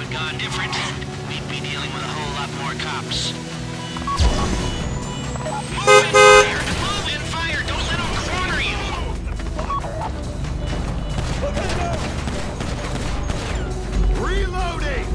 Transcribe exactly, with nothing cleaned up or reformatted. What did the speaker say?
had gone different, we'd be dealing with a whole lot more cops. Move and fire! Move and fire! Don't let them corner you! Reloading!